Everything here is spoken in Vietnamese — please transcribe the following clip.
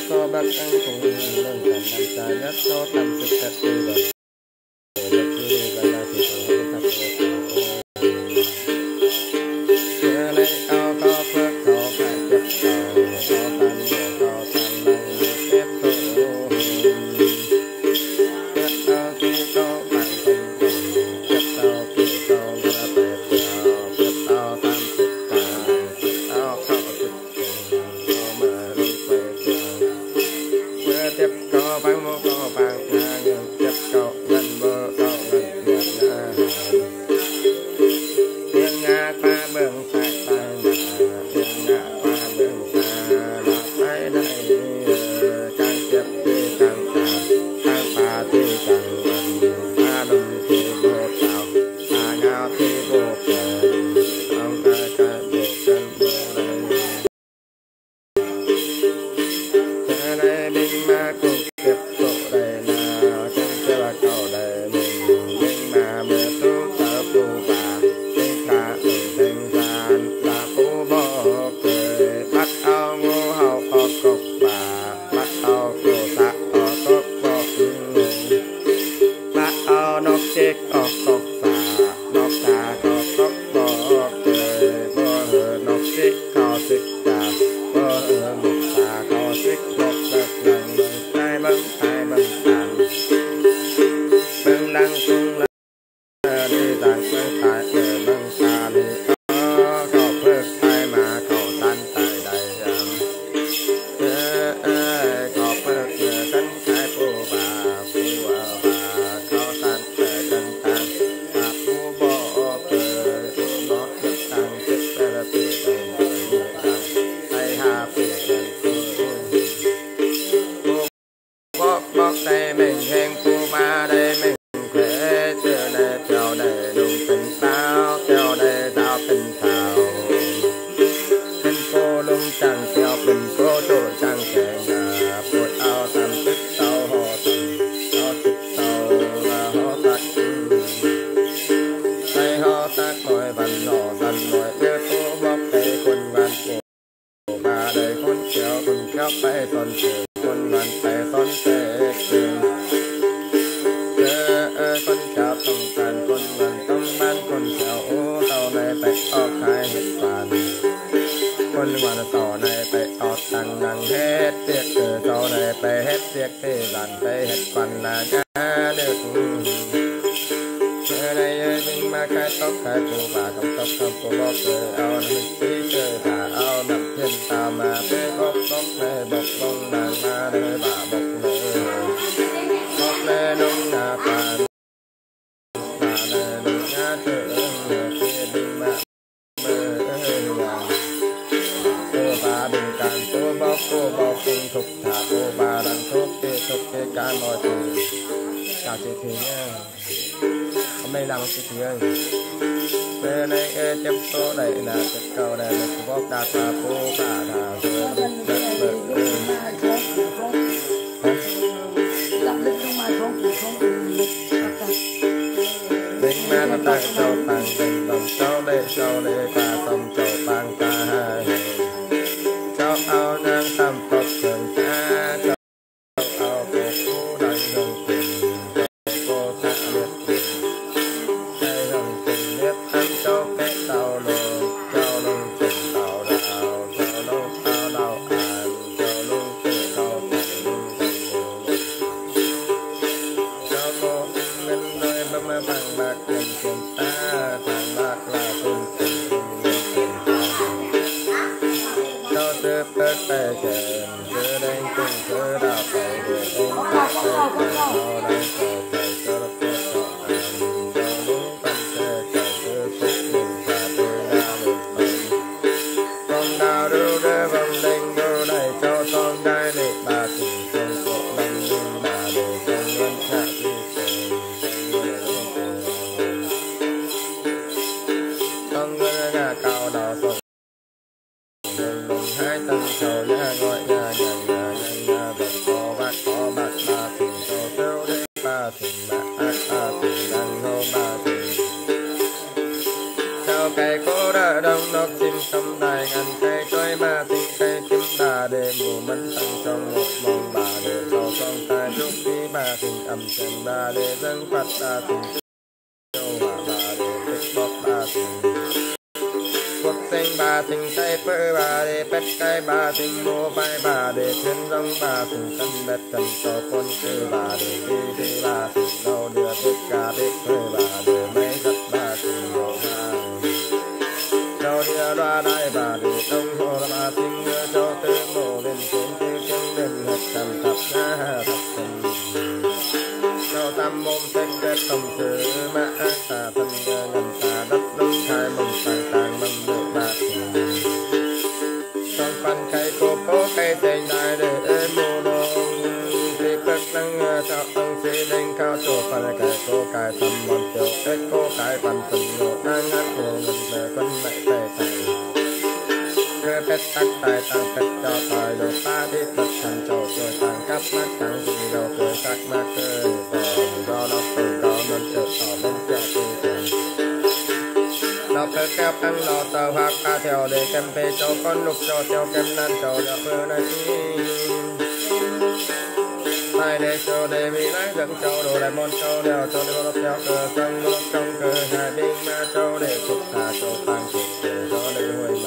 có bác anh cùng lần cảm năm xa nhất số tâm sức thật tư đời đất tư và là thì cũng thật xưa nay ao có phước có phải chấp cầu có tan bộ có tan năng tiếp tục tiếp ao khi có bằng tình cùng tiếp ao khi có là bẹp vào tiếp ao tan thực càng tiếp ao khẩu thực cùng có mà luôn quay bữa tiếp có bằng mô có bằng nhà nhưng tiếp cậu gần bơ có gần tiền tiếng nga qua bường phải tay nhà tiếng nga qua bường xa là tay đây càng tiếp thì càng càng phá thì càng gần phá đồng thì vô tạo phá ngao thì vô cần ông cái vô cần vô đây đây binh ma cùng tiếp tục đây nào chân chơi là cầu đây mình binh ma bê tu tớ phù bà tinh khả tinh gian là phù bó cười bắt ao ngô hậu ở cốc bà bắt ao cổ tạ ở cốc bó bắt ao nóc chiếc ở cốc bà nóc xa ở cốc bó cười bó hờ nóc chiếc khó xích đà bó hờ một xa khó xích một đất lần tay băng tàn băng lăng cung lăng đi tàn băng tại ở băng xa đi có phước tay mà cầu tan tại đây có phước cân khai phù bà có tan tại cân tan bà phù bỏ cười phù bỏ thức tăng thức ra tùy tình người tay hạ phù bóc đây mình hẹn phù ba đây mình khỏe chưa đây theo đây đúng tình tao theo đây tao tình thảo tình cô lung chẳng theo tình cô chỗ chẳng kẻ nhà bột ao tâm tức tao họ tình tao tức tao là họ tắc tay họ tắc mọi văn họ dần mọi đưa tô bóc đây quân văn của bà đây con kéo phải con trường quân văn phải con tệ trường con kéo tông tàn con văn tông ban con kéo tàu này phải ở khai hết phản con văn tàu này phải ở tăng năng hết việc từ tàu này phải hết việc thì dàn phải hết phần là nhá được đây mình mà khai tóc khai phù bà không tóc không phù bóc cười ao nằm tí chơi bà ao nằm thiên tàu mà bế bóc này bóc bông đàn ma nơi bà bóc nơi nông nhà bà nơi nông nhà trưởng kia đinh mà mơ cô bà bình càng cô bóc cùng thục thả cô bà đang thúc cái cả mọi thứ chào chị Thúy nhé hôm nay làm một cái gì ơi về này chấp số đây là chấp cầu đây là cô bóc đạt và cô bà là rồi binh ma nó tại châu bằng tình đồng châu đây và sông châu bằng cả hai châu ao ngang tâm phật thường cha châu ao cô phú đại hồng tình cô xã liệt đây hồng tình liệt ăn châu cái tàu lồng tình tàu đào châu nông tàu đào an châu nông tình tàu châu cô nên đôi bấm bằng bạc tiền ta bằng bạc là cùng tình châu tư bớt bè chèn chưa đánh cùng chưa đạo phải để anh ta sẽ phải vào đây cầu phải cho nó có cho anh cho đúng tâm sẽ cầu tư phúc mình và tư đa mình phần con đào đưa đế vòng đánh đưa đầy cho con đai lệ bà tình không cổ lăng nhưng bà để con ngân hạ đi con ngân nhà cao đào sông lùng hai tầng sầu nhà gọi nhà vẫn có bạc ba tình cầu tiêu đế ba tình ba tình đăng hô ba tình sao cây cố đã đông nóc chim sông đài ngàn cây trôi ba tình cây chim đài bà đề mù mẫn tăng trong một mong bà đề sau song tai trúc đi bà tình âm chân bà đề dân phát bà tình châu bà đề tích bóp bà tình quốc sinh bà tình tay phơ bà đề pet cái bà tình mô vai bà đề thiên rong bà tình tân bét tân cho con sư bà đề đi bà tình đâu đưa tất cả biết phơ bà đề mấy rất bà tình đồ bà đâu đưa đoa đại bà đề đông hồ bà tình đưa cho tư mộ lên xuống tư chân lên hết tầm thập nha thập tình cho tam môn phép kết công sư mã ta thân ngầm ta đất đông khai mong tàng tàng mong được bà tình trong phần cây cố cây tình đại để êm mô đông thì bất năng cho ông sĩ lên cao chỗ phần cây cố cây thầm môn tiểu kết cố cây phần tình ngộ đang ngắt hồ ngân về quân mẹ tề tề cơ phép tắc tài tăng phép cho tài đồ ta đi bất thành trầu rồi tăng cấp mắt tăng gì đâu cười sắc mắt cơ còn do nó từ đó nên trở tỏ lên cho tư tưởng nó phép kép tăng lo tờ hoặc ta theo để kem phê cho con lục cho theo kem nan trầu đọc bơ này tài để cho để bị lái dẫn châu đồ lại môn châu đèo cho đeo theo cờ sông trong cờ hai bên ma châu để phục thả châu tăng phục để cho để hồi